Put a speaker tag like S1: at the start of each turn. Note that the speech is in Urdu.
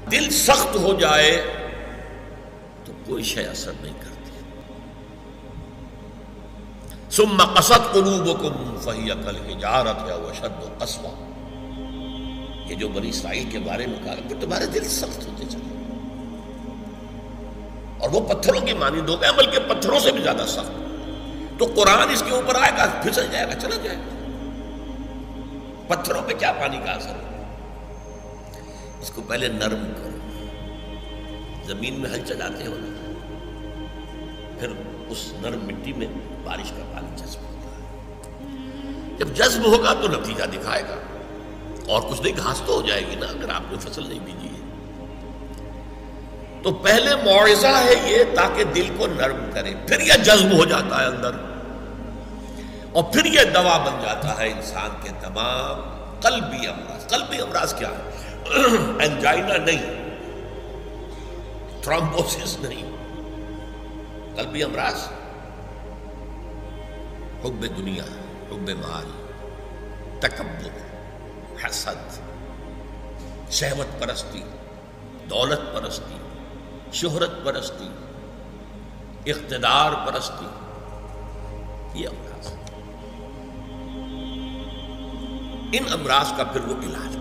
S1: دل سخت ہو جائے تو کوئی شے اثر نہیں کرتی. ثم قست قلوبکم فہی کالحجارۃ او اشد قسوۃ. یہ جو بنی اسرائیل کے بارے میں کہا کہ تمہارے دل سخت ہوتے چلے اور وہ پتھروں کی مانند ہو گئے، بلکہ پتھروں سے بھی زیادہ سخت. تو قرآن اس کے اوپر آئے گا، پھسل جائے گا، چلا جائے گا. پتھروں پہ کیا پانی کا اثر ہے؟ اس کو پہلے نرم کرو. زمین میں ہل چلاتے ہو نا، پھر اس نرم مٹی میں بارش کا پانی جذب ہوتا ہے. جب جذب ہوگا تو نتیجہ دکھائے گا. اور کچھ نہیں، گھاس تو ہو جائے گی نا اگر آپ نے فصل نہیں بیجی ہے. تو پہلے موعظہ ہے یہ تاکہ دل کو نرم کرے، پھر یہ جذب ہو جاتا ہے اندر، اور پھر یہ دوا بن جاتا ہے انسان کے تمام قلبی امراض. قلبی امراض کیا ہے؟ انجائنا نہیں، تھرومبوسس نہیں. قلبی امراض حب دنیا، حب مال، تکبر، حسد، شہوت پرستی، دولت پرستی، شہرت پرستی، اقتدار پرستی. یہ امراض، ان امراض کا پھر وہ علاج